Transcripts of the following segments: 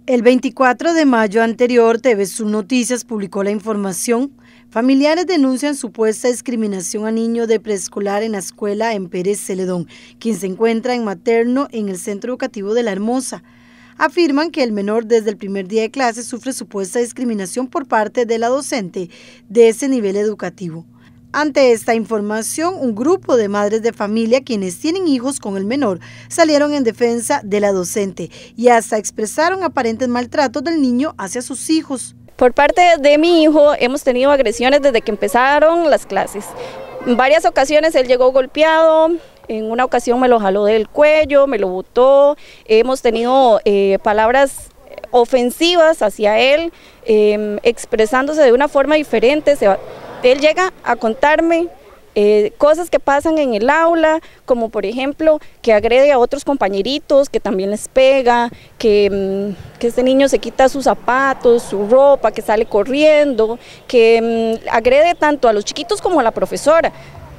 El 24 de mayo anterior, TVSUN Noticias publicó la información. Familiares denuncian supuesta discriminación a niño de preescolar en la escuela en Pérez Celedón, quien se encuentra en materno en el Centro Educativo de La Hermosa. Afirman que el menor desde el primer día de clase sufre supuesta discriminación por parte de la docente de ese nivel educativo. Ante esta información, un grupo de madres de familia quienes tienen hijos con el menor salieron en defensa de la docente y hasta expresaron aparentes maltratos del niño hacia sus hijos. Por parte de mi hijo hemos tenido agresiones desde que empezaron las clases. En varias ocasiones él llegó golpeado, en una ocasión me lo jaló del cuello, me lo botó, hemos tenido palabras ofensivas hacia él, expresándose de una forma diferente. Él llega a contarme cosas que pasan en el aula, como por ejemplo que agrede a otros compañeritos, que también les pega, que este niño se quita sus zapatos, su ropa, que sale corriendo, que agrede tanto a los chiquitos como a la profesora.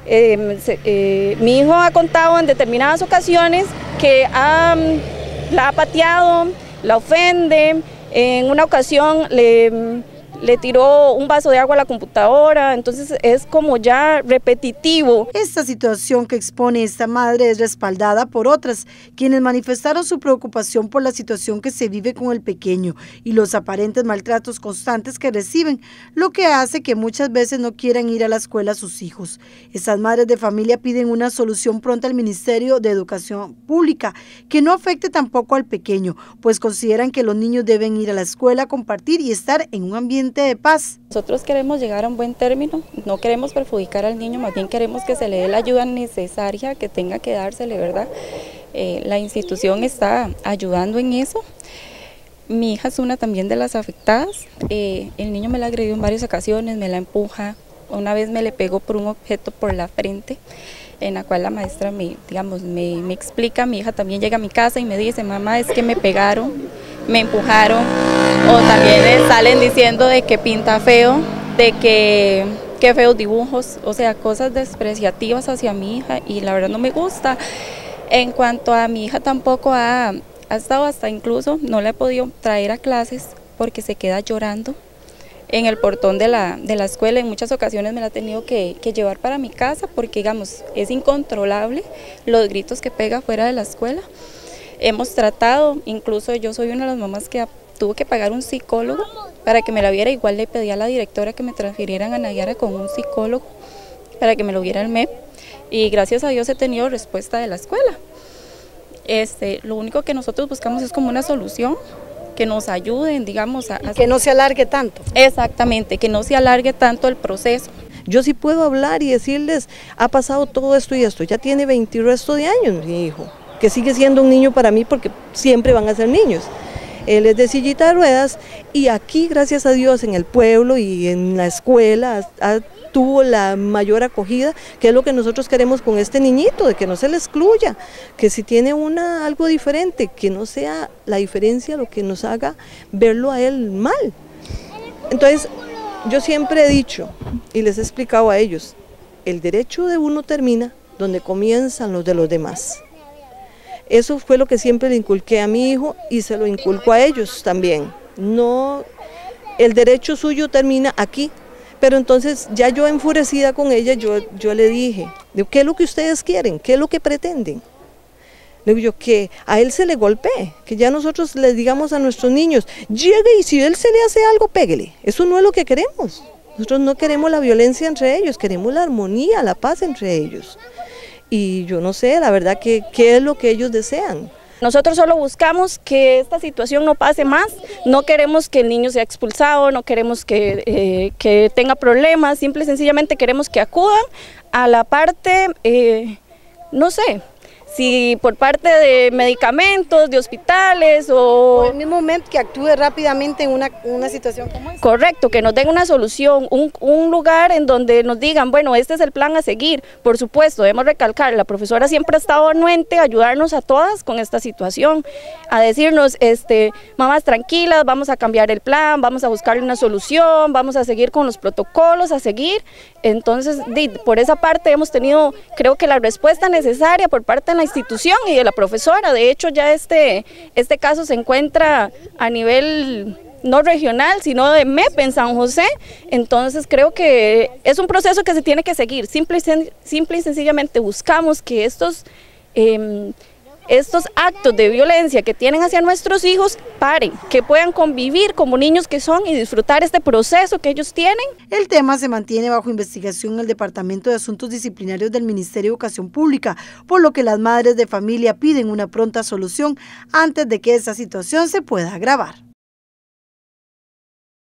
Mi hijo ha contado en determinadas ocasiones que la ha pateado, la ofende, en una ocasión le tiró un vaso de agua a la computadora, entonces es como ya repetitivo. Esta situación que expone esta madre es respaldada por otras, quienes manifestaron su preocupación por la situación que se vive con el pequeño y los aparentes maltratos constantes que reciben, lo que hace que muchas veces no quieran ir a la escuela sus hijos. Estas madres de familia piden una solución pronta al Ministerio de Educación Pública, que no afecte tampoco al pequeño, pues consideran que los niños deben ir a la escuela, compartir y estar en un ambiente de paz. Nosotros queremos llegar a un buen término, no queremos perjudicar al niño, más bien queremos que se le dé la ayuda necesaria que tenga que dársele, ¿verdad? La institución está ayudando en eso. Mi hija es una también de las afectadas. El niño me la agredió en varias ocasiones, me la empuja, una vez me le pegó por un objeto por la frente, en la cual la maestra me explica. Mi hija también llega a mi casa y me dice: mamá, es que me pegaron, me empujaron, o también le salen diciendo de que pinta feo, de que feos dibujos, o sea, cosas despreciativas hacia mi hija, y la verdad no me gusta. En cuanto a mi hija, tampoco ha estado, hasta incluso no la he podido traer a clases porque se queda llorando en el portón de la escuela. En muchas ocasiones me la he tenido que llevar para mi casa porque, digamos, es incontrolable los gritos que pega fuera de la escuela. Hemos tratado, incluso yo soy una de las mamás que tuvo que pagar un psicólogo para que me la viera. Igual le pedí a la directora que me transfirieran a Nayara con un psicólogo para que me lo viera el MEP, y gracias a Dios he tenido respuesta de la escuela. Lo único que nosotros buscamos es como una solución, que nos ayuden, digamos, a que no se alargue tanto. Exactamente, que no se alargue tanto el proceso. Yo sí puedo hablar y decirles: ha pasado todo esto y esto, ya tiene 20 y resto de años mi hijo, que sigue siendo un niño para mí porque siempre van a ser niños. Él es de sillita de ruedas y aquí, gracias a Dios, en el pueblo y en la escuela tuvo la mayor acogida, que es lo que nosotros queremos con este niñito, de que no se le excluya, que si tiene algo diferente, que no sea la diferencia lo que nos haga verlo a él mal. Entonces, yo siempre he dicho y les he explicado a ellos: el derecho de uno termina donde comienzan los de los demás. Eso fue lo que siempre le inculqué a mi hijo y se lo inculco a ellos también. No, el derecho suyo termina aquí. Pero entonces ya yo enfurecida con ella, yo le dije: ¿qué es lo que ustedes quieren? ¿Qué es lo que pretenden? Le digo yo: que a él se le golpee, que ya nosotros les digamos a nuestros niños: llegue y si él se le hace algo, péguele. Eso no es lo que queremos. Nosotros no queremos la violencia entre ellos, queremos la armonía, la paz entre ellos. Y yo no sé, la verdad, qué es lo que ellos desean. Nosotros solo buscamos que esta situación no pase más, no queremos que el niño sea expulsado, no queremos que tenga problemas, simple y sencillamente queremos que acudan a la parte, no sé, si por parte de medicamentos, de hospitales o en el mismo momento que actúe rápidamente en una situación como esta. Correcto, que nos den una solución, un lugar en donde nos digan: bueno, este es el plan a seguir. Por supuesto, debemos recalcar, la profesora siempre ha estado anuente a ayudarnos a todas con esta situación, a decirnos: mamás tranquilas, vamos a cambiar el plan, vamos a buscarle una solución, vamos a seguir con los protocolos, a seguir. Entonces, por esa parte hemos tenido, creo que la respuesta necesaria por parte de la la institución y de la profesora. De hecho, ya este caso se encuentra a nivel no regional, sino de MEP en San José. Entonces creo que es un proceso que se tiene que seguir. Simple y sencillamente buscamos que estos actos de violencia que tienen hacia nuestros hijos paren, que puedan convivir como niños que son y disfrutar este proceso que ellos tienen. El tema se mantiene bajo investigación en el Departamento de Asuntos Disciplinarios del Ministerio de Educación Pública, por lo que las madres de familia piden una pronta solución antes de que esta situación se pueda agravar.